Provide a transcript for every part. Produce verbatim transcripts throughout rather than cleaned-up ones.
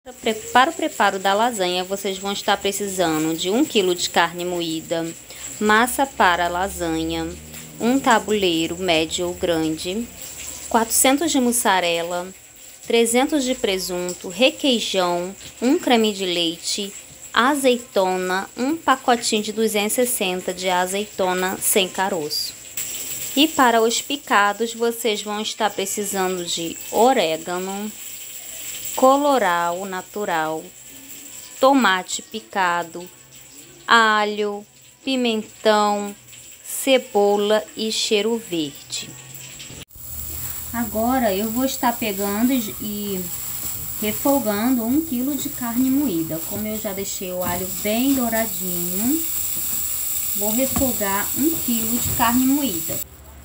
Para o preparo da lasanha, vocês vão estar precisando de um quilo de carne moída, massa para lasanha, um tabuleiro médio ou grande, quatrocentos de mussarela, trezentos de presunto, requeijão, um creme de leite, azeitona, um pacotinho de duzentos e sessenta de azeitona sem caroço. E para os picados, vocês vão estar precisando de orégano, colorau natural, tomate picado, alho, pimentão, cebola e cheiro verde. Agora eu vou estar pegando e refogando um quilo de carne moída. Como eu já deixei o alho bem douradinho, vou refogar um quilo de carne moída.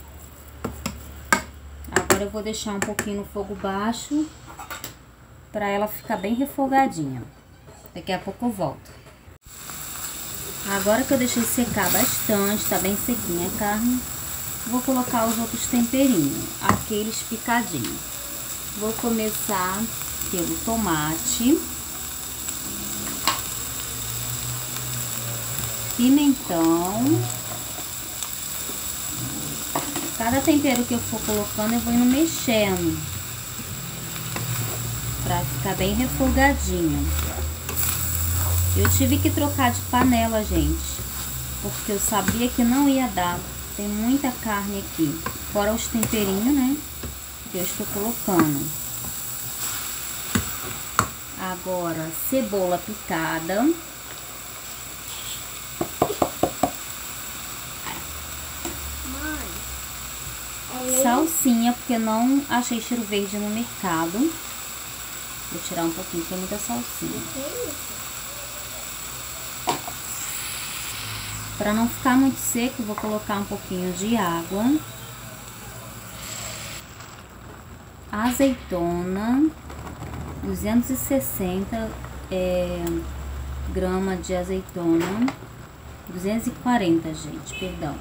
Agora eu vou deixar um pouquinho no fogo baixo para ela ficar bem refogadinha. Daqui a pouco eu volto. Agora que eu deixei secar bastante, tá bem sequinha a carne, vou colocar os outros temperinhos, aqueles picadinhos. Vou começar pelo tomate, pimentão. Cada tempero que eu for colocando, eu vou indo mexendo pra ficar bem refogadinho. Eu tive que trocar de panela, gente, porque eu sabia que não ia dar. Tem muita carne aqui, fora os temperinhos, né, que eu estou colocando. Agora, cebola picada. Salsinha, porque não achei cheiro verde no mercado. Vou tirar um pouquinho, tem muita salsinha. Para não ficar muito seco, vou colocar um pouquinho de água. Azeitona, duzentos e sessenta é, gramas de azeitona. duzentos e quarenta, gente, perdão.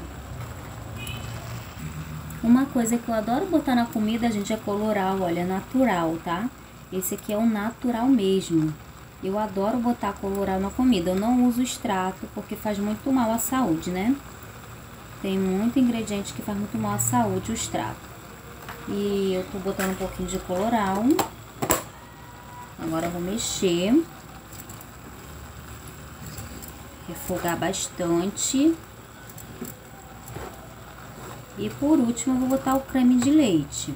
Uma coisa que eu adoro botar na comida, gente, é colorau, olha, natural, tá? Esse aqui é o natural mesmo. Eu adoro botar colorau na comida. Eu não uso extrato porque faz muito mal à saúde, né? Tem muito ingrediente que faz muito mal à saúde o extrato. E eu tô botando um pouquinho de colorau. Agora eu vou mexer. Refogar bastante. E por último eu vou botar o creme de leite.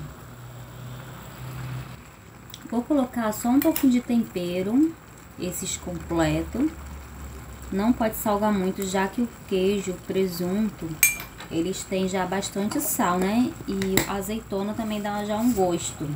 Vou colocar só um pouquinho de tempero, esses completo. Não pode salgar muito, já que o queijo, o presunto, eles têm já bastante sal, né? E a azeitona também dá já um gosto.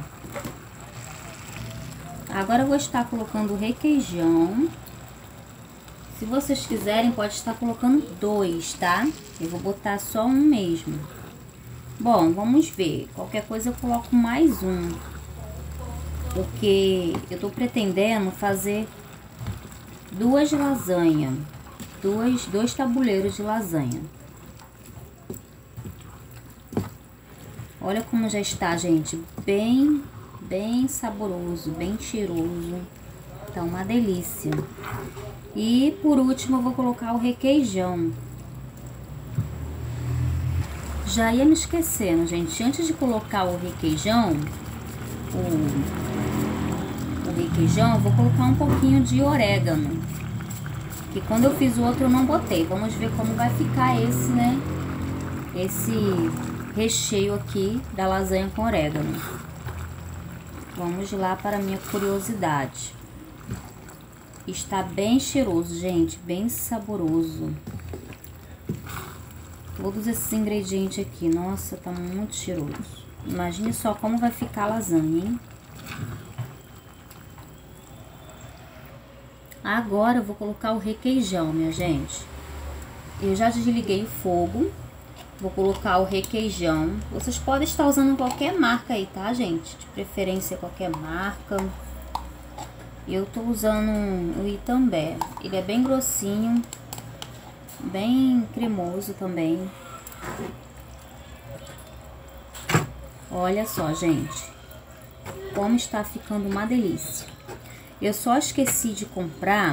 Agora eu vou estar colocando o requeijão. Se vocês quiserem, pode estar colocando dois, tá? Eu vou botar só um mesmo. Bom, vamos ver. Qualquer coisa eu coloco mais um. Porque eu tô pretendendo fazer duas lasanhas. Dois, dois tabuleiros de lasanha. Olha como já está, gente. Bem, bem saboroso, bem cheiroso. Tá uma delícia. E por último eu vou colocar o requeijão. Já ia me esquecendo, gente. Antes de colocar o requeijão, o... O requeijão, eu vou colocar um pouquinho de orégano. Que quando eu fiz o outro eu não botei. Vamos ver como vai ficar esse, né? Esse recheio aqui da lasanha com orégano. Vamos lá para a minha curiosidade. Está bem cheiroso, gente. Bem saboroso. Todos esses ingredientes aqui. Nossa, tá muito cheiroso. Imagine só como vai ficar a lasanha, hein? Agora eu vou colocar o requeijão, minha gente. Eu já desliguei o fogo. Vou colocar o requeijão. Vocês podem estar usando qualquer marca aí, tá, gente? De preferência qualquer marca. Eu tô usando o Itambé. Ele é bem grossinho. Bem cremoso também. Olha só, gente. Como está ficando uma delícia. Eu só esqueci de comprar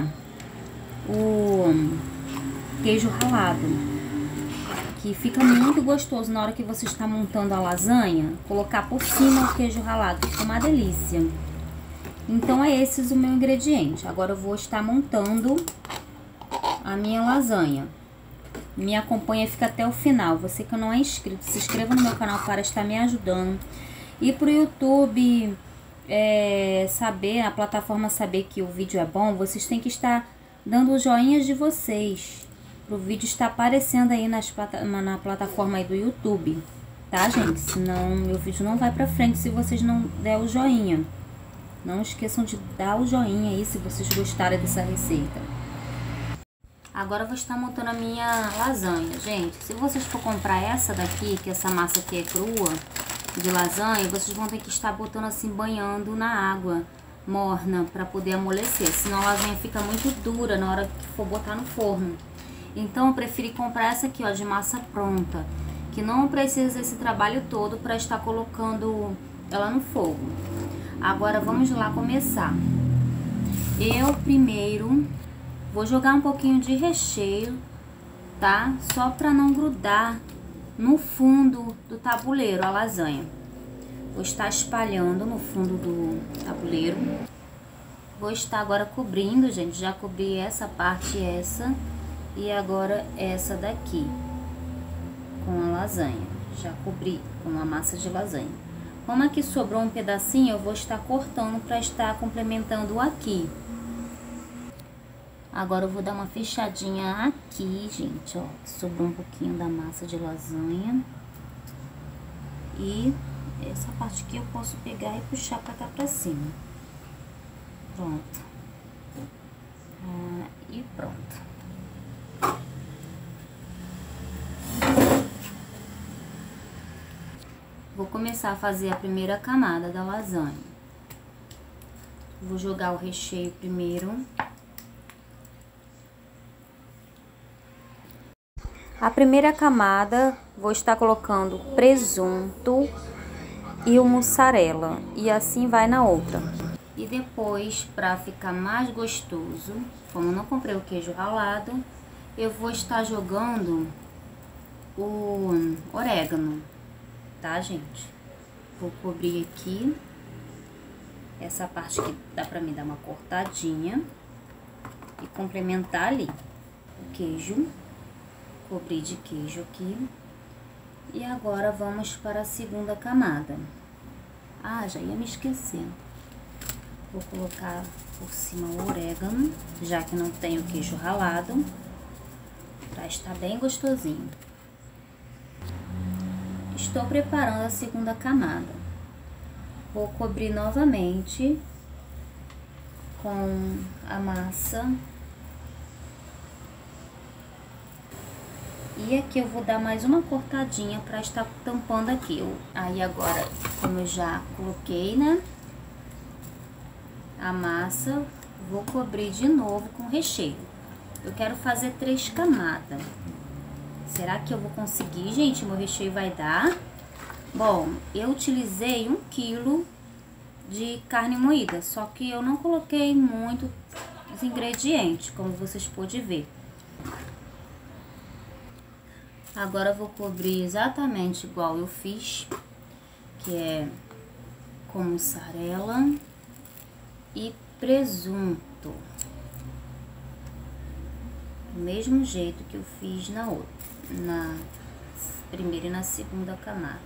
o queijo ralado, que fica muito gostoso na hora que você está montando a lasanha. Colocar por cima o queijo ralado, fica uma delícia. Então é esses o meu ingrediente. Agora eu vou estar montando a minha lasanha. Me acompanha, fica até o final. Você que não é inscrito, se inscreva no meu canal para estar me ajudando. E pro YouTube é, saber, a plataforma saber que o vídeo é bom, vocês têm que estar dando os joinhas de vocês. Pro vídeo estar aparecendo aí nas, na plataforma aí do YouTube. Tá, gente? Senão meu vídeo não vai pra frente se vocês não der o joinha. Não esqueçam de dar o joinha aí se vocês gostarem dessa receita. Agora eu vou estar montando a minha lasanha, gente. Se vocês for comprar essa daqui, que essa massa aqui é crua, de lasanha, vocês vão ter que estar botando assim, banhando na água morna, para poder amolecer. Senão a lasanha fica muito dura na hora que for botar no forno. Então eu preferi comprar essa aqui, ó, de massa pronta, que não precisa desse trabalho todo para estar colocando ela no fogo. Agora vamos lá começar. Eu primeiro vou jogar um pouquinho de recheio, tá? Só para não grudar no fundo do tabuleiro a lasanha. Vou estar espalhando no fundo do tabuleiro. Vou estar agora cobrindo, gente. Já cobri essa parte e essa. E agora essa daqui com a lasanha. Já cobri com a massa de lasanha. Como aqui sobrou um pedacinho, eu vou estar cortando para estar complementando aqui. Agora eu vou dar uma fechadinha aqui, gente, ó. Sobrou um pouquinho da massa de lasanha. E essa parte aqui eu posso pegar e puxar pra cá pra cima. Pronto. Ah, e pronto. Vou começar a fazer a primeira camada da lasanha. Vou jogar o recheio primeiro. A primeira camada, vou estar colocando presunto e o mussarela. E assim vai na outra. E depois, para ficar mais gostoso, como eu não comprei o queijo ralado, eu vou estar jogando o orégano, tá, gente? Vou cobrir aqui. Essa parte que dá pra mim dar uma cortadinha. E complementar ali o queijo. Cobrir de queijo aqui. E agora vamos para a segunda camada. Ah, já ia me esquecendo. Vou colocar por cima o orégano, já que não tenho queijo ralado, para estar bem gostosinho. Estou preparando a segunda camada. Vou cobrir novamente com a massa. E aqui eu vou dar mais uma cortadinha para estar tampando aqui. Aí agora, como eu já coloquei, né, a massa, vou cobrir de novo com recheio. Eu quero fazer três camadas. Será que eu vou conseguir, gente? Meu recheio vai dar? Bom, eu utilizei um quilo de carne moída, só que eu não coloquei muito os ingredientes, como vocês podem ver. Agora eu vou cobrir exatamente igual eu fiz, que é com mussarela e presunto. Do mesmo jeito que eu fiz na outra, na primeira e na segunda camada.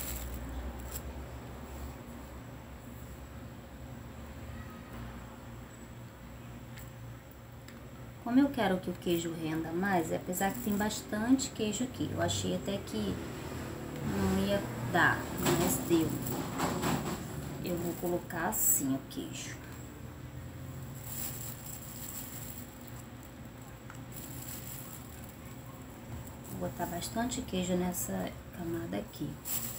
Como eu quero que o queijo renda mais, apesar que tem bastante queijo aqui, eu achei até que não ia dar, mas deu. Eu vou colocar assim o queijo. Vou botar bastante queijo nessa camada aqui.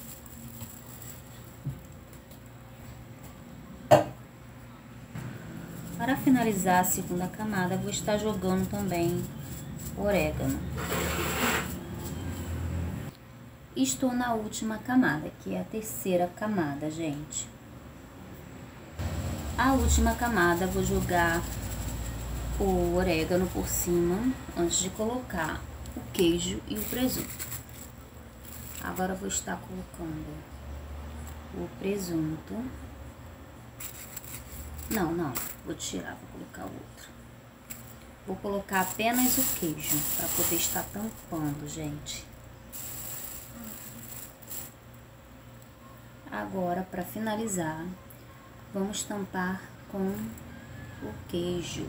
Para finalizar a segunda camada, vou estar jogando também orégano. Estou na última camada, que é a terceira camada, gente. A última camada, vou jogar o orégano por cima, antes de colocar o queijo e o presunto. Agora, vou estar colocando o presunto. Não, não, vou tirar, vou colocar outro. Vou colocar apenas o queijo, para poder estar tampando, gente. Agora, para finalizar, vamos tampar com o queijo.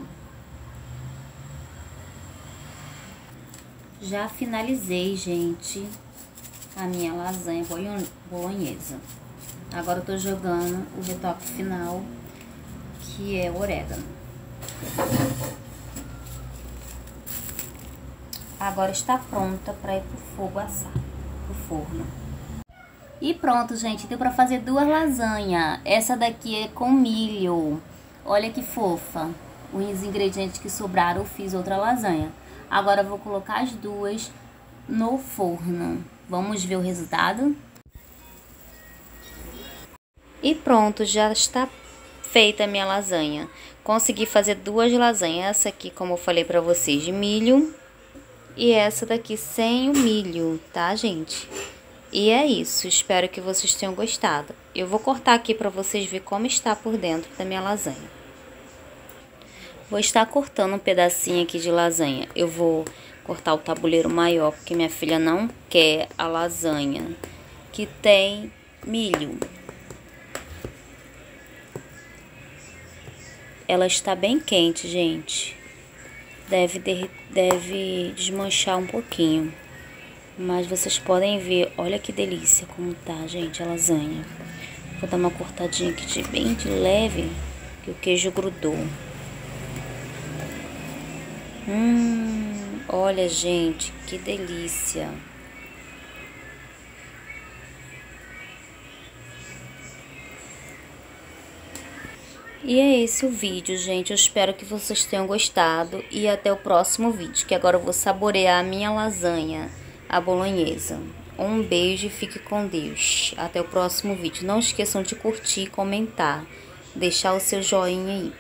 Já finalizei, gente, a minha lasanha bolonhesa. Agora eu tô jogando o retoque final, que é o orégano. Agora está pronta para ir pro fogo assar, pro forno. E pronto, gente, deu pra fazer duas lasanhas. Essa daqui é com milho. Olha que fofa. Os ingredientes que sobraram, eu fiz outra lasanha. Agora eu vou colocar as duas no forno. Vamos ver o resultado? E pronto, já está feita a minha lasanha. Consegui fazer duas lasanhas. Essa aqui, como eu falei pra vocês, de milho. E essa daqui sem o milho, tá, gente? E é isso, espero que vocês tenham gostado. Eu vou cortar aqui para vocês verem como está por dentro da minha lasanha. Vou estar cortando um pedacinho aqui de lasanha. Eu vou cortar o tabuleiro maior, porque minha filha não quer a lasanha que tem milho. Ela está bem quente, gente. Deve, deve desmanchar um pouquinho. Mas vocês podem ver, olha que delícia como tá, gente, a lasanha. Vou dar uma cortadinha aqui de bem de leve, que o queijo grudou. Hum, olha, gente, que delícia. E é esse o vídeo, gente. Eu espero que vocês tenham gostado e até o próximo vídeo, que agora eu vou saborear a minha lasanha, a bolonhesa. Um beijo e fique com Deus. Até o próximo vídeo. Não esqueçam de curtir, comentar, deixar o seu joinha aí.